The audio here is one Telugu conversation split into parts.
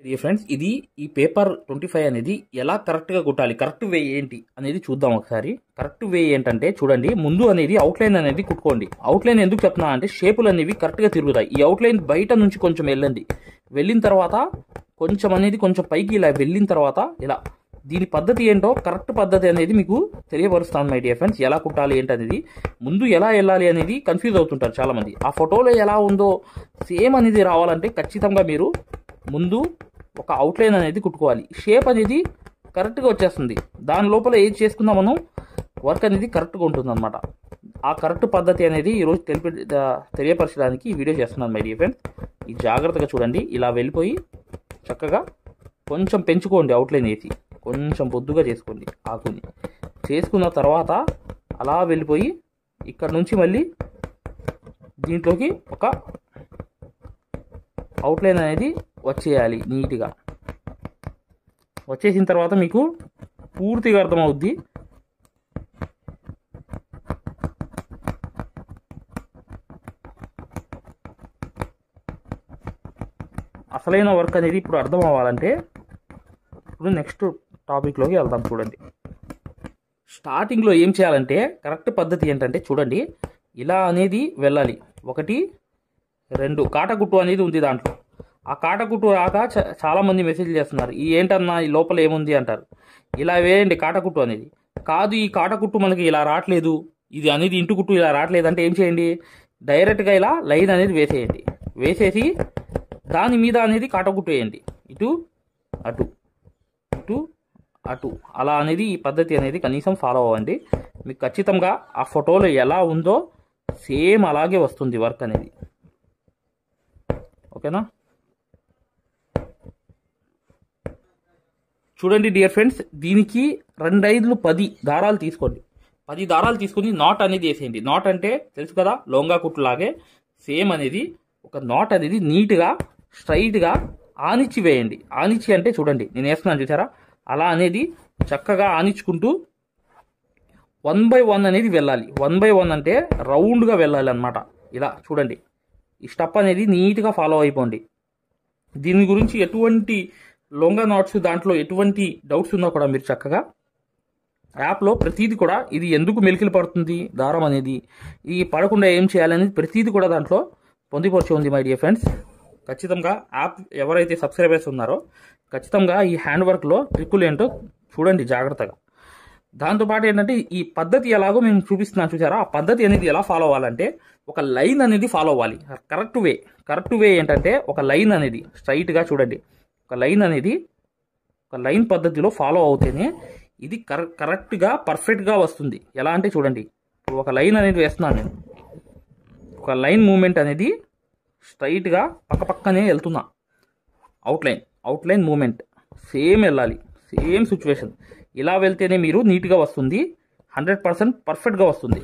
డియర్ ఫ్రెండ్స్, ఇది ఈ పేపర్ 25 అనేది ఎలా కరెక్ట్గా కుట్టాలి, కరెక్ట్ వే ఏంటి అనేది చూద్దాం ఒకసారి. కరెక్ట్ వే ఏంటంటే చూడండి, ముందు అనేది అవుట్లైన్ అనేది కుట్టుకోండి. అవుట్లైన్ ఎందుకు చెప్తున్నా అంటే షేపులు అనేవి కరెక్ట్గా తిరుగుతాయి. ఈ అవుట్లైన్ బయట నుంచి కొంచెం వెళ్ళిన తర్వాత కొంచెం పైకి ఇలా వెళ్ళిన తర్వాత ఇలా దీని పద్ధతి ఏంటో కరెక్ట్ పద్ధతి అనేది మీకు తెలియపరుస్తాను మై డియర్ ఫ్రెండ్స్. ఎలా కుట్టాలి ఏంటి అనేది, ముందు ఎలా వెళ్ళాలి అనేది కన్ఫ్యూజ్ అవుతుంటారు చాలామంది. ఆ ఫోటోలో ఎలా ఉందో సేమ్ అనేది రావాలంటే ఖచ్చితంగా మీరు ముందు ఒక అవుట్లైన్ అనేది కుట్టుకోవాలి. షేప్ అనేది కరెక్ట్గా వచ్చేస్తుంది. దాని లోపల ఏది చేసుకున్నా మనం వర్క్ అనేది కరెక్ట్గా ఉంటుంది అనమాట. ఆ కరెక్ట్ పద్ధతి అనేది ఈరోజు తెలియపరచడానికి ఈ వీడియో చేస్తున్నాను మై డియర్ ఫ్రెండ్స్. ఈ జాగ్రత్తగా చూడండి. ఇలా వెళ్ళిపోయి చక్కగా కొంచెం పెంచుకోండి, అవుట్లైన్ వేసి కొంచెం బొద్దుగా చేసుకోండి. ఆకుని చేసుకున్న తర్వాత అలా వెళ్ళిపోయి ఇక్కడ నుంచి మళ్ళీ దీంట్లోకి ఒక అవుట్లైన్ అనేది వచ్చేయాలి. నీట్గా వచ్చేసిన తర్వాత మీకు పూర్తిగా అర్థమవుద్ది. అసలైన వర్క్ అనేది ఇప్పుడు అర్థం అవ్వాలంటే ఇప్పుడు నెక్స్ట్ టాపిక్లోకి వెళ్దాం. చూడండి, స్టార్టింగ్లో ఏం చేయాలంటే కరెక్ట్ పద్ధతి ఏంటంటే చూడండి, ఇలా అనేది వెళ్ళాలి. 1 2 కాటకుట్టు అనేది ఉంది దాంట్లో. ఆ కాటకుట్టు రాక చాలామంది మెసేజ్ చేస్తున్నారు, ఈ ఏంటన్నా ఈ లోపల ఏముంది అంటారు. ఇలా వేయండి కాటకుట్టు అనేది. కాదు, ఈ కాటకుట్టు మనకి ఇలా రావట్లేదు, ఇది అనేది ఇంటు కుట్టు ఇలా రావట్లేదు అంటే ఏం చేయండి, డైరెక్ట్గా ఇలా లైన్ అనేది వేసేయండి. వేసేసి దాని మీద అనేది కాటకుట్టు వేయండి. ఇటు అటు ఇటు అటు అలా అనేది ఈ పద్ధతి అనేది కనీసం ఫాలో అవ్వండి. మీకు ఖచ్చితంగా ఆ ఫోటోలో ఎలా ఉందో సేమ్ అలాగే వస్తుంది వర్క్ అనేది. ఓకేనా? చూడండి డియర్ ఫ్రెండ్స్, దీనికి 2 5 10 దారాలు తీసుకోండి. 10 దారాలు తీసుకొని నాట్ అనేది వేసేయండి. నాట్ అంటే తెలుసు కదా, లోంగా కుట్టు లాగే సేమ్ అనేది ఒక నాట్ అనేది నీట్గా స్ట్రైట్గా ఆనిచ్చి వేయండి. ఆనిచ్చి అంటే చూడండి నేను వేస్తున్నాను చూసారా, అలా అనేది చక్కగా ఆనిచ్చుకుంటూ 1 by 1 అనేది వెళ్ళాలి. 1 by 1 అంటే రౌండ్గా వెళ్ళాలి అనమాట. ఇలా చూడండి, ఈ స్టెప్ అనేది నీట్గా ఫాలో అయిపోండి. దీని గురించి ఎటువంటి లొంగా నాట్స్ దాంట్లో ఎటువంటి డౌట్స్ ఉన్నా కూడా మీరు చక్కగా యాప్లో ప్రతిదీ కూడా ఇది ఎందుకు మెలికలు పడుతుంది దారం అనేది, ఈ పడకుండా ఏం చేయాలనేది ప్రతిదీ కూడా దాంట్లో పొందుపరిచి ఉంది మై డియర్ ఫ్రెండ్స్. ఖచ్చితంగా యాప్ ఎవరైతే సబ్స్క్రైబర్స్ ఉన్నారో ఖచ్చితంగా ఈ హ్యాండ్ వర్క్లో ట్రిక్కులు ఏంటో చూడండి జాగ్రత్తగా. దాంతోపాటు ఏంటంటే ఈ పద్ధతి ఎలాగో మేము చూపిస్తున్నాను చూసారా, ఆ పద్ధతి అనేది ఎలా ఫాలో అవ్వాలంటే ఒక లైన్ అనేది ఫాలో అవ్వాలి. కరెక్ట్ వే ఏంటంటే ఒక లైన్ అనేది స్ట్రైట్గా చూడండి, ఒక లైన్ పద్ధతిలో ఫాలో అవుతేనే ఇది కరెక్ట్గా పర్ఫెక్ట్గా వస్తుంది. ఎలా అంటే చూడండి, ఒక లైన్ అనేది వేస్తున్నాను నేను, ఒక లైన్ మూమెంట్ అనేది స్ట్రైట్గా పక్కనే వెళ్తున్నా. అవుట్లైన్ మూమెంట్ సేమ్ వెళ్ళాలి, సేమ్ సిచ్యువేషన్. ఇలా వెళ్తేనే మీరు నీట్గా వస్తుంది, 100% పర్ఫెక్ట్గా వస్తుంది.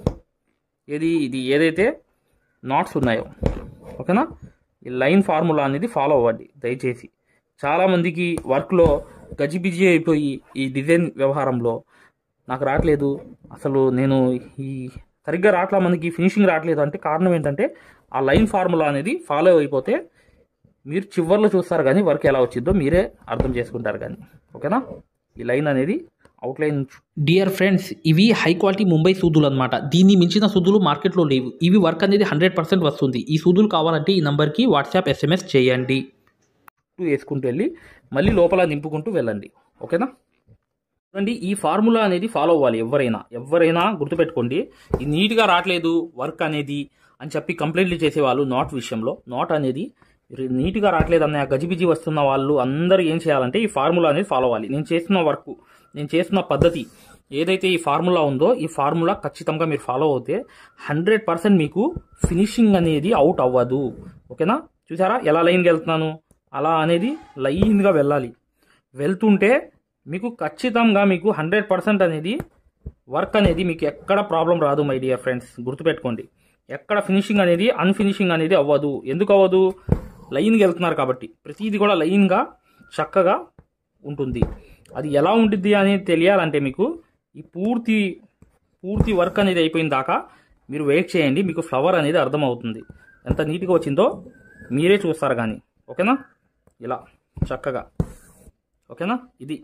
ఇది ఏదైతే నాట్స్ ఉన్నాయో. ఓకేనా? ఈ లైన్ ఫార్ములా అనేది ఫాలో అవ్వండి దయచేసి. చాలామందికి వర్క్లో గజిబిజి అయిపోయి ఈ డిజైన్ వ్యవహారంలో నాకు రావట్లేదు, అసలు నేను ఈ సరిగ్గా రావట్లా, మనకి ఫినిషింగ్ రావట్లేదు అంటే కారణం ఏంటంటే ఆ లైన్ ఫార్ములా అనేది ఫాలో అయిపోతే మీరు చివర్లో చూస్తారు కానీ వర్క్ ఎలా వచ్చిందో మీరే అర్థం చేసుకుంటారు కానీ. ఓకేనా? ఈ లైన్ అనేది అవుట్లైన్. డియర్ ఫ్రెండ్స్, ఇవి హై క్వాలిటీ ముంబై సూదులు అనమాట. దీన్ని మించిన సూదులు మార్కెట్లో లేవు. ఇవి వర్క్ అనేది 100% వస్తుంది. ఈ సూదులు కావాలంటే ఈ నంబర్కి వాట్సాప్ SMS చేయండి. వేసుకుంటూ వెళ్ళి మళ్ళీ లోపల నింపుకుంటూ వెళ్ళండి. ఓకేనా? చూడండి, ఈ ఫార్ములా అనేది ఫాలో అవ్వాలి. ఎవరైనా గుర్తుపెట్టుకోండి, ఇది నీట్గా రావట్లేదు వర్క్ అనేది అని చెప్పి కంప్లైంట్లు చేసేవాళ్ళు నాట్ విషయంలో, నాట్ అనేది నీట్గా రావట్లేదు అన్న గజిబిజి వస్తున్న వాళ్ళు అందరూ ఏం చేయాలంటే ఈ ఫార్ములా అనేది ఫాలో అవ్వాలి. నేను చేస్తున్న పద్ధతి ఏదైతే ఈ ఫార్ములా ఉందో ఈ ఫార్ములా ఖచ్చితంగా మీరు ఫాలో అవుతే 100% మీకు ఫినిషింగ్ అనేది అవుట్ అవ్వదు. ఓకేనా? చూసారా ఎలా లైన్కి వెళ్తున్నాను, అలా అనేది లైన్గా వెళ్ళాలి. వెళ్తుంటే మీకు ఖచ్చితంగా మీకు 100% అనేది వర్క్ అనేది మీకు ఎక్కడ ప్రాబ్లం రాదు మై డియర్ ఫ్రెండ్స్. గుర్తుపెట్టుకోండి, ఎక్కడ ఫినిషింగ్ అనేది అన్ఫినిషింగ్ అనేది అవ్వదు. ఎందుకు అవ్వదు? లైన్కి వెళ్తున్నారు కాబట్టి ప్రతిదీ కూడా లైన్గా చక్కగా ఉంటుంది. అది ఎలా ఉంటుంది అనేది తెలియాలంటే మీకు ఈ పూర్తి వర్క్ అనేది అయిపోయిన దాకా మీరు వెయిట్ చేయండి. మీకు ఫ్లవర్ అనేది అర్థమవుతుంది ఎంత నీట్గా వచ్చిందో మీరే చూస్తారు కానీ. ఓకేనా? ఇలా చక్కగా. ఓకేనా? ఇది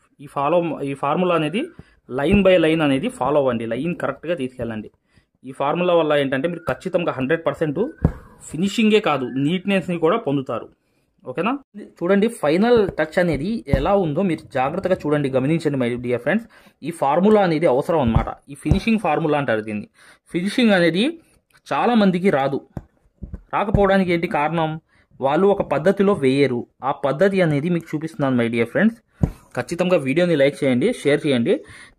ఈ ఫార్ములా అనేది లైన్ బై లైన్ అనేది ఫాలో అవ్వండి, లైన్ కరెక్ట్గా తీసుకెళ్ళండి. ఈ ఫార్ములా వల్ల ఏంటంటే మీరు ఖచ్చితంగా 100% ఫినిషింగే కాదు నీట్నెస్ని కూడా పొందుతారు. ఓకేనా? చూడండి ఫైనల్ టచ్ అనేది ఎలా ఉందో మీరు జాగ్రత్తగా చూడండి, గమనించండి మై డియర్ ఫ్రెండ్స్. ఈ ఫార్ములా అనేది అవసరం అన్నమాట. ఈ ఫినిషింగ్ ఫార్ములా అంటారు దీన్ని. ఫినిషింగ్ అనేది చాలా మందికి రాదు. రాకపోవడానికి ఏంటి కారణం? వాళ్ళు ఒక పద్ధతిలో వేయరు. ఆ పద్ధతి అనేది మీకు చూపిస్తున్నాను మై డియర్ ఫ్రెండ్స్. ఖచ్చితంగా వీడియోని లైక్ చేయండి, షేర్ చేయండి.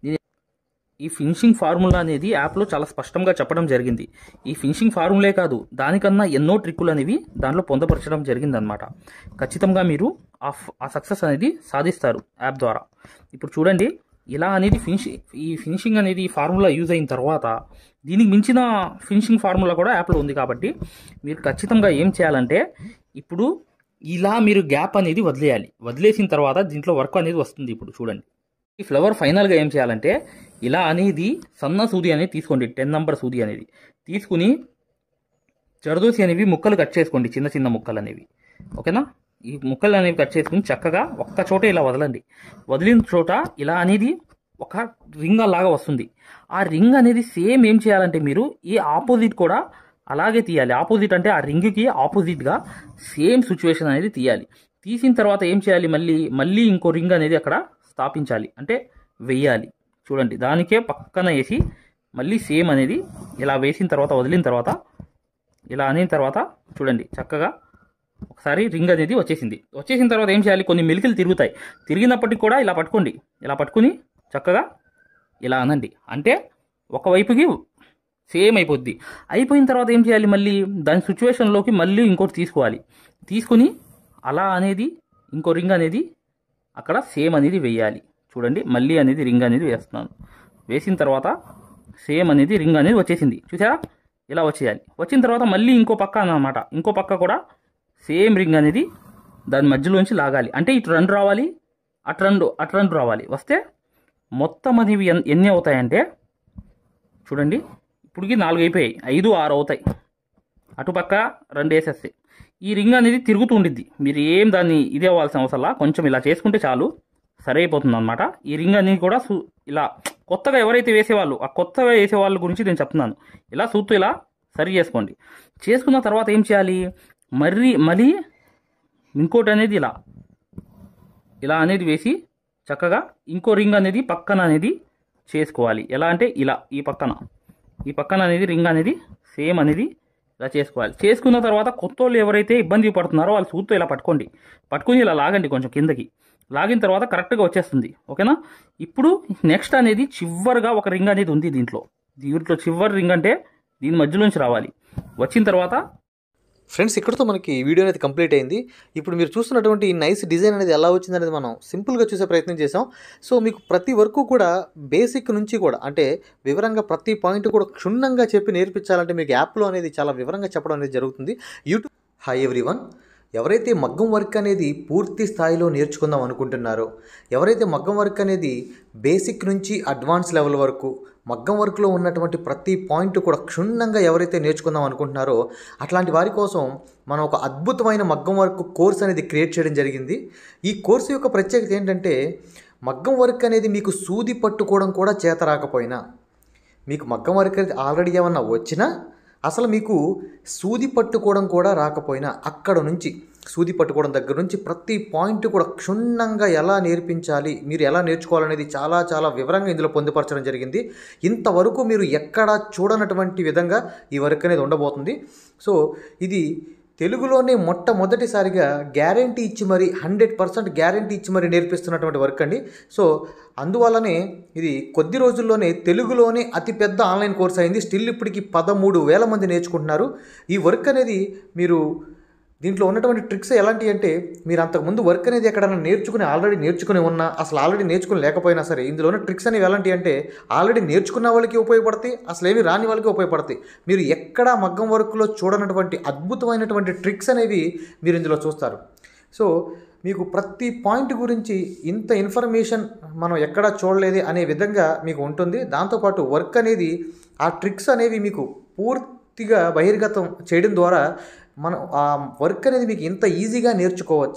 ఈ ఫినిషింగ్ ఫార్ములా అనేది యాప్లో చాలా స్పష్టంగా చెప్పడం జరిగింది. ఈ ఫినిషింగ్ ఫార్ములే కాదు, దానికన్నా ఎన్నో ట్రిక్కులు అనేవి దాంట్లో పొందపరచడం జరిగిందనమాట. ఖచ్చితంగా మీరు ఆ సక్సెస్ అనేది సాధిస్తారు యాప్ ద్వారా. ఇప్పుడు చూడండి, ఇలా అనేది ఈ ఫినిషింగ్ అనేది ఈ ఫార్ములా యూజ్ అయిన తర్వాత దీనికి మించిన ఫినిషింగ్ ఫార్ములా కూడా యాప్లో ఉంది. కాబట్టి మీరు ఖచ్చితంగా ఏం చేయాలంటే, ఇప్పుడు ఇలా మీరు గ్యాప్ అనేది వదిలేయాలి. వదిలేసిన తర్వాత దీంట్లో వర్క్ అనేది వస్తుంది. ఇప్పుడు చూడండి, ఈ ఫ్లవర్ ఫైనల్గా ఏం చేయాలంటే, ఇలా అనేది సన్న సూది అనేది తీసుకోండి, 10 నంబర్ సూది అనేది తీసుకుని జరదోసి అనేవి ముక్కలు కట్ చేసుకోండి, చిన్న చిన్న ముక్కలు అనేవి. ఓకేనా? ఈ ముక్కలు అనేవి కట్ చేసుకుని చక్కగా ఒక్క చోట ఇలా వదలండి. వదిలిన చోట ఇలా అనేది ఒక రింగ్ లాగా వస్తుంది. ఆ రింగ్ అనేది సేమ్ ఏం చేయాలంటే, మీరు ఈ ఆపోజిట్ కూడా అలాగే తీయాలి. ఆపోజిట్ అంటే ఆ రింగ్కి ఆపోజిట్గా సేమ్ సిచ్యువేషన్ అనేది తీయాలి. తీసిన తర్వాత ఏం చేయాలి, మళ్ళీ ఇంకో రింగ్ అనేది అక్కడ స్థాపించాలి, అంటే వెయ్యాలి. చూడండి, దానికే పక్కన వేసి మళ్ళీ సేమ్ అనేది ఇలా వేసిన తర్వాత వదిలిన తర్వాత ఇలా అయిన తర్వాత చూడండి చక్కగా ఒకసారి రింగ్ అనేది వచ్చేసింది. వచ్చేసిన తర్వాత ఏం చేయాలి, కొన్ని మెలికలు తిరుగుతాయి. తిరిగినప్పటికీ కూడా ఇలా పట్టుకోండి. ఇలా పట్టుకుని చక్కగా ఇలా అనండి, అంటే ఒకవైపుకి సేమ్ అయిపోద్ది. అయిపోయిన తర్వాత ఏం చేయాలి, మళ్ళీ దాని సిచ్యువేషన్లోకి మళ్ళీ ఇంకోటి తీసుకోవాలి. తీసుకుని అలా అనేది ఇంకో రింగ్ అనేది అక్కడ సేమ్ అనేది వేయాలి. చూడండి, మళ్ళీ అనేది రింగ్ అనేది వేస్తున్నాను. వేసిన తర్వాత సేమ్ అనేది రింగ్ అనేది వచ్చేసింది. చూసారా? ఇలా వచ్చేయాలి. వచ్చిన తర్వాత మళ్ళీ ఇంకో పక్క అన్నమాట, ఇంకో పక్క కూడా సేమ్ రింగ్ అనేది దాని మధ్యలోంచి లాగాలి. అంటే ఇటు రెండు రావాలి, అటు రెండు రావాలి. వస్తే మొత్తం అనేవి ఎన్ని అవుతాయంటే, చూడండి ఇప్పటికి 4 అయిపోయాయి, 5, 6 అవుతాయి. అటుపక్క 2 వేసేస్తాయి. ఈ రింగ్ అనేది తిరుగుతూ ఉండిద్ది. మీరు ఏం దాన్ని ఇదే అవ్వాల్సిన అవసరంలా, కొంచెం ఇలా చేసుకుంటే చాలు, సరి అయిపోతుంది అనమాట. ఈ రింగ్ అనేది కూడా ఇలా కొత్తగా ఎవరైతే వేసేవాళ్ళు, ఆ కొత్తగా వేసేవాళ్ళ గురించి నేను చెప్తున్నాను. ఇలా సూత్తు ఇలా సరి చేసుకోండి. చేసుకున్న తర్వాత ఏం చేయాలి, మళ్ళీ ఇంకోటి అనేది ఇలా అనేది వేసి చక్కగా ఇంకో రింగ్ అనేది పక్కన అనేది చేసుకోవాలి. ఎలా అంటే ఇలా ఈ పక్కన అనేది రింగ్ అనేది సేమ్ అనేది ఇలా చేసుకోవాలి. చేసుకున్న తర్వాత కొత్త వాళ్ళు ఎవరైతే ఇబ్బంది పడుతున్నారో వాళ్ళు సూత్తో ఇలా పట్టుకొని ఇలా లాగండి, కొంచెం కిందకి లాగిన తర్వాత కరెక్ట్గా వచ్చేస్తుంది. ఓకేనా? ఇప్పుడు నెక్స్ట్ అనేది చివరిగా ఒక రింగ్ అనేది ఉంది దీంట్లో చివరి రింగ్ అంటే దీని మధ్యలోంచి రావాలి. వచ్చిన తర్వాత ఫ్రెండ్స్, ఇక్కడతో మనకి వీడియో అనేది కంప్లీట్ అయింది. ఇప్పుడు మీరు చూస్తున్నటువంటి ఈ నైస్ డిజైన్ అనేది ఎలా వచ్చింది అనేది మనం సింపుల్గా చూసే ప్రయత్నం చేసాం. సో మీకు ప్రతి వర్క్ కూడా బేసిక్ నుంచి కూడా అంటే వివరంగా ప్రతి పాయింట్ కూడా క్షుణ్ణంగా చెప్పి నేర్పించాలంటే మీకు యాప్లో అనేది చాలా వివరంగా చెప్పడం అనేది జరుగుతుంది. యూట్యూబ్ హాయ్ ఎవ్రీవన్, ఎవరైతే మగ్గం వర్క్ అనేది పూర్తి స్థాయిలో నేర్చుకుందాం అనుకుంటున్నారో, ఎవరైతే మగ్గం వర్క్ అనేది బేసిక్ నుంచి అడ్వాన్స్ లెవెల్ వరకు మగ్గం వర్క్లో ఉన్నటువంటి ప్రతి పాయింట్ కూడా క్షుణ్ణంగా ఎవరైతే నేర్చుకుందాం అనుకుంటున్నారో అట్లాంటి వారి కోసం మనం ఒక అద్భుతమైన మగ్గం వర్క్ కోర్స్ అనేది క్రియేట్ చేయడం జరిగింది. ఈ కోర్సు యొక్క ప్రత్యేకత ఏంటంటే, మగ్గం వర్క్ అనేది మీకు సూది పట్టుకోవడం కూడా చేత రాకపోయినా, మీకు మగ్గం వర్క్ అనేది ఆల్రెడీ ఏమన్నా వచ్చినా, అసలు మీకు సూది పట్టుకోవడం కూడా రాకపోయినా, అక్కడ నుంచి సూది పట్టుకోవడం దగ్గర నుంచి ప్రతి పాయింట్ కూడా క్షుణ్ణంగా ఎలా నేర్పించాలి, మీరు ఎలా నేర్చుకోవాలనేది చాలా చాలా వివరంగా ఇందులో పొందుపరచడం జరిగింది. ఇంతవరకు మీరు ఎక్కడా చూడనటువంటి విధంగా ఈ వర్క్ అనేది ఉండబోతుంది. సో ఇది తెలుగులోనే మొట్టమొదటిసారిగా గ్యారంటీ ఇచ్చి మరి 100% గ్యారంటీ ఇచ్చి మరి నేర్పిస్తున్నటువంటి వర్క్ అండి. సో అందువల్లనే ఇది కొద్ది రోజుల్లోనే తెలుగులోనే అతిపెద్ద ఆన్లైన్ కోర్స్ అయింది. స్టిల్ ఇప్పటికి 13,000 మంది నేర్చుకుంటున్నారు. ఈ వర్క్ అనేది మీరు దీంట్లో ఉన్నటువంటి ట్రిక్స్ ఎలాంటివి అంటే, మీరు అంతకుముందు వర్క్ అనేది ఎక్కడైనా ఆల్రెడీ నేర్చుకుని ఉన్నా, అసలు ఆల్రెడీ నేర్చుకుని లేకపోయినా సరే, ఇందులో ఉన్న ట్రిక్స్ అనేవి ఎలాంటివి అంటే ఆల్రెడీ నేర్చుకున్న వాళ్ళకి ఉపయోగపడతాయి, అసలు ఏమి రాని వాళ్ళకి ఉపయోగపడతాయి. మీరు ఎక్కడా మగ్గం వర్క్లో చూడనటువంటి అద్భుతమైనటువంటి ట్రిక్స్ అనేవి మీరు ఇందులో చూస్తారు. సో మీకు ప్రతి పాయింట్ గురించి ఇంత ఇన్ఫర్మేషన్ మనం ఎక్కడా చూడలేదు అనే విధంగా మీకు ఉంటుంది. దాంతోపాటు వర్క్ అనేది ఆ ట్రిక్స్ అనేవి మీకు పూర్తిగా బహిర్గతం చేయడం ద్వారా మనం ఆ వర్క్ అనేది మీకు ఇంత ఈజీగా నేర్చుకోవచ్చా,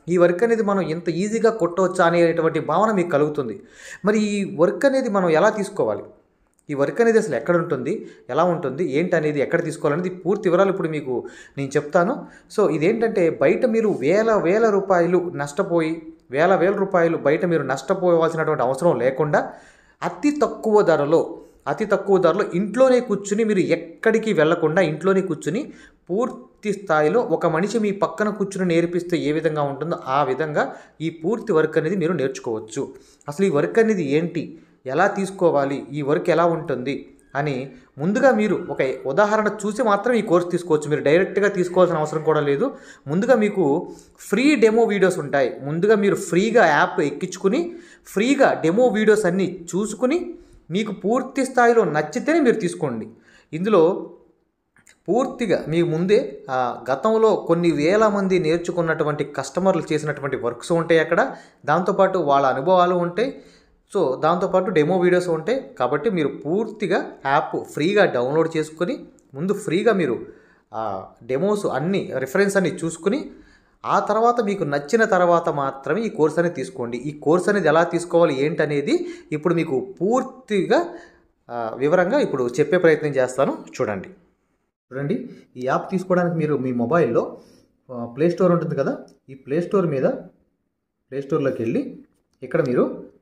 ఈ వర్క్ అనేది మనం ఇంత ఈజీగా కొట్టవచ్చా అనేటువంటి భావన మీకు కలుగుతుంది. మరి ఈ వర్క్ అనేది మనం ఎలా తీసుకోవాలి, ఈ వర్క్ అనేది అసలు ఎక్కడ ఉంటుంది, ఎలా ఉంటుంది, ఏంటి అనేది ఎక్కడ తీసుకోవాలనేది పూర్తి వివరాలు ఇప్పుడు మీకు నేను చెప్తాను. సో ఇదేంటంటే బయట మీరు వేల రూపాయలు నష్టపోయి వేల రూపాయలు బయట మీరు నష్టపోవాల్సినటువంటి అవసరం లేకుండా అతి తక్కువ ధరలో ఇంట్లోనే కూర్చుని, మీరు ఎక్కడికి వెళ్లకుండా ఇంట్లోనే కూర్చుని పూర్తి స్థాయిలో ఒక మనిషి మీ పక్కన కూర్చుని నేర్పిస్తే ఏ విధంగా ఉంటుందో ఆ విధంగా ఈ పూర్తి వర్క్ అనేది మీరు నేర్చుకోవచ్చు. అసలు ఈ వర్క్ అనేది ఏంటి, ఎలా తీసుకోవాలి, ఈ వర్క్ ఎలా ఉంటుంది అని ముందుగా మీరు ఒక ఉదాహరణ చూసి మాత్రం ఈ కోర్స్ తీసుకోవచ్చు. మీరు డైరెక్ట్గా తీసుకోవాల్సిన అవసరం కూడా లేదు. ముందుగా మీకు ఫ్రీ డెమో వీడియోస్ ఉంటాయి. ముందుగా మీరు ఫ్రీగా యాప్ ఎక్కించుకుని ఫ్రీగా డెమో వీడియోస్ అన్నీ చూసుకుని మీకు పూర్తి స్థాయిలో నచ్చితేనే మీరు తీసుకోండి. ఇందులో పూర్తిగా మీ ముందే గతంలో కొన్ని వేల మంది నేర్చుకున్నటువంటి కస్టమర్లు చేసినటువంటి వర్క్స్ ఉంటాయి అక్కడ. దాంతోపాటు వాళ్ళ అనుభవాలు ఉంటాయి. సో దాంతోపాటు డెమో వీడియోస్ ఉంటాయి. కాబట్టి మీరు పూర్తిగా యాప్ ఫ్రీగా డౌన్లోడ్ చేసుకొని ముందు ఫ్రీగా మీరు డెమోస్ అన్నీ రిఫరెన్స్ అన్నీ చూసుకుని ఆ తర్వాత మీకు నచ్చిన తర్వాత మాత్రమే ఈ కోర్స్ అనేది తీసుకోండి. ఈ కోర్స్ అనేది ఎలా తీసుకోవాలి ఏంటనేది ఇప్పుడు మీకు పూర్తిగా వివరంగా ఇప్పుడు చెప్పే ప్రయత్నం చేస్తాను. చూడండి. ఈ యాప్ తీసుకోవడానికి మీరు మీ మొబైల్లో ప్లే స్టోర్ ఉంటుంది కదా, ఈ ప్లే స్టోర్లోకి వెళ్ళి ఇక్కడ మీరు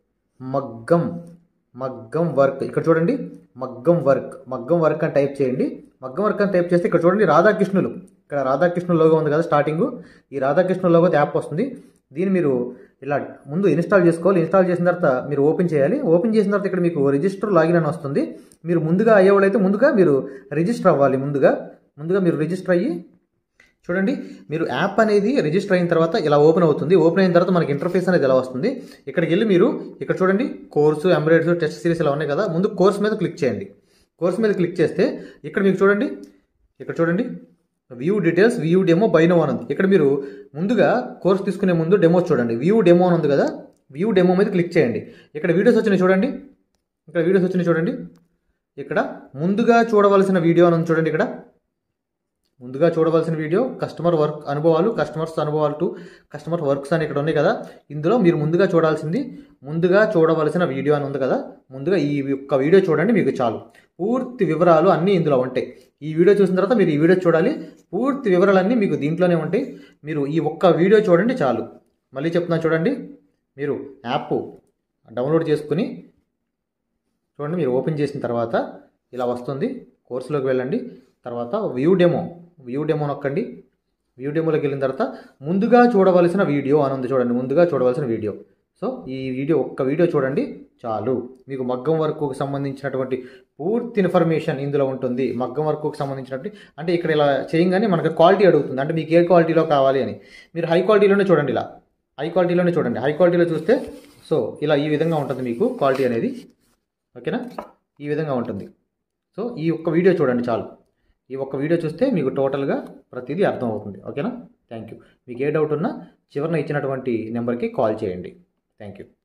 మగ్గం వర్క్, ఇక్కడ చూడండి మగ్గం వర్క్ అని టైప్ చేయండి. మగ్గం వర్క్ అని టైప్ చేస్తే ఇక్కడ చూడండి ఇక్కడ రాధాకృష్ణుల లోగో ఉంది కదా స్టార్టింగ్, ఈ రాధాకృష్ణ లోగో యాప్ వస్తుంది. దీన్ని మీరు ఇలా ముందు ఇన్స్టాల్ చేసుకోవాలి. ఇన్స్టాల్ చేసిన తర్వాత మీరు ఓపెన్ చేయాలి. ఓపెన్ చేసిన తర్వాత ఇక్కడ మీకు రిజిస్టర్ లాగిన్ అని వస్తుంది. మీరు ముందుగా అయ్యేవాళ్ళైతే ముందుగా మీరు రిజిస్టర్ అవ్వాలి. ముందుగా మీరు రిజిస్టర్ అయ్యి చూడండి, మీరు యాప్ అనేది రిజిస్టర్ అయిన తర్వాత ఇలా ఓపెన్ అవుతుంది. ఓపెన్ అయిన తర్వాత మనకి ఇంటర్ఫేస్ అనేది ఇలా వస్తుంది. ఇక్కడికి వెళ్ళి మీరు ఇక్కడ చూడండి కోర్సు, ఎంబ్రాయిడరీ, టెస్ట్ సిరీస్ ఇలా ఉన్నాయి కదా, ముందు కోర్స్ మీద క్లిక్ చేయండి. కోర్స్ మీద క్లిక్ చేస్తే ఇక్కడ మీకు చూడండి, ఇక్కడ చూడండి view details, view demo, buy now అని ఉంది. ఇక్కడ మీరు ముందుగా కోర్స్ తీసుకునే ముందు డెమోస్ చూడండి. వ్యూ డెమో అని ఉంది కదా, వ్యూ డెమో మీద క్లిక్ చేయండి. ఇక్కడ వీడియోస్ వచ్చినాయి చూడండి, ఇక్కడ ముందుగా చూడవలసిన వీడియో అని ఉంది చూడండి. ఇక్కడ ముందుగా చూడవలసిన వీడియో కస్టమర్ వర్క్ అనుభవాలు, కస్టమర్స్ అనుభవాలు టు కస్టమర్ వర్క్స్ అని ఇక్కడ ఉన్నాయి కదా. ఇందులో మీరు ముందుగా చూడవలసిన వీడియో అని ఉంది కదా, ముందుగా ఈ ఒక్క వీడియో చూడండి, మీకు చాలు. పూర్తి వివరాలు అన్నీ ఇందులో ఉంటాయి. ఈ వీడియో చూసిన తర్వాత మీరు ఈ వీడియో చూడాలి. పూర్తి వివరాలన్నీ మీకు దీంట్లోనే ఉంటాయి. మీరు ఈ ఒక్క వీడియో చూడండి చాలు. మళ్ళీ చెప్తున్నా చూడండి, మీరు యాప్ డౌన్లోడ్ చేసుకుని చూడండి. మీరు ఓపెన్ చేసిన తర్వాత ఇలా వస్తుంది. కోర్సులోకి వెళ్ళండి. తర్వాత వ్యూ డెమో నొక్కండి. వ్యూ డెమోలోకి వెళ్ళిన తర్వాత ముందుగా చూడవలసిన వీడియో అని ఉంది చూడండి, ముందుగా చూడవలసిన వీడియో. సో ఈ ఒక్క వీడియో చూడండి చాలు. మీకు మగ్గం వర్క్కు సంబంధించినటువంటి పూర్తి ఇన్ఫర్మేషన్ ఇందులో ఉంటుంది. మగ్గం వర్క్కు సంబంధించినటువంటి అంటే ఇక్కడ ఇలా చేయగానే మనకు క్వాలిటీ అడుగుతుంది, అంటే మీకు ఏ క్వాలిటీలో కావాలి అని. మీరు హై క్వాలిటీలోనే చూడండి, హై క్వాలిటీలో చూస్తే సో ఇలా ఈ విధంగా ఉంటుంది మీకు క్వాలిటీ అనేది. ఓకేనా, ఈ విధంగా ఉంటుంది. సో ఈ ఒక్క వీడియో చూడండి చాలు. ఈ ఒక్క వీడియో చూస్తే మీకు టోటల్గా ప్రతిదీ అర్థమవుతుంది. ఓకేనా, థ్యాంక్ యూ. మీకు ఏ డౌట్ ఉన్నా చివరిన ఇచ్చినటువంటి నెంబర్కి కాల్ చేయండి. Thank you.